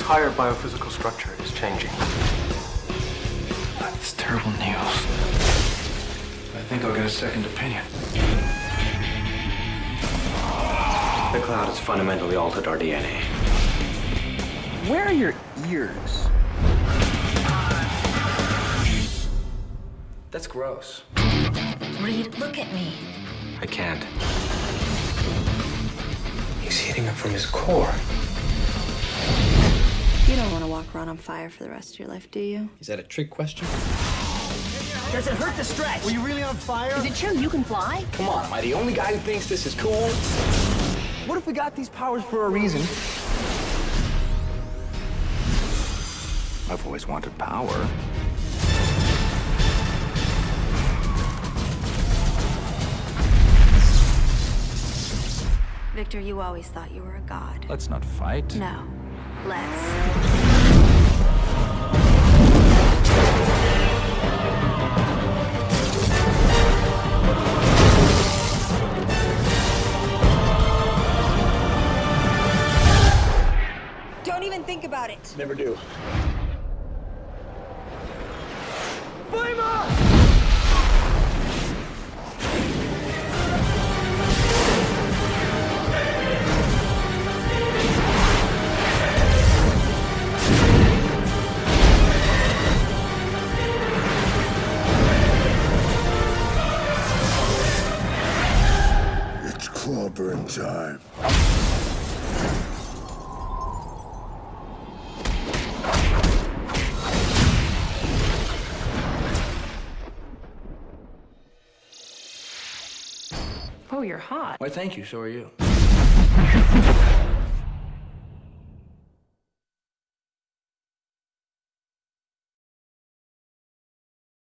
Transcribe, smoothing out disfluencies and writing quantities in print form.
entire biophysical structure is changing. That's terrible news. I think I'll get a second opinion. The cloud has fundamentally altered our DNA. Where are your ears? That's gross. Reed, look at me. I can't. He's heating up from his core. You don't want to walk around on fire for the rest of your life, do you? Is that a trick question? Does it hurt to stretch? Were you really on fire? Is it true you can fly? Come on, am I the only guy who thinks this is cool? What if we got these powers for a reason? I've always wanted power. Victor, you always thought you were a god. Let's not fight. No. Let's. Don't even think about it. Never do. It's clobbering time. Oh, you're hot. Why, thank you. So are you.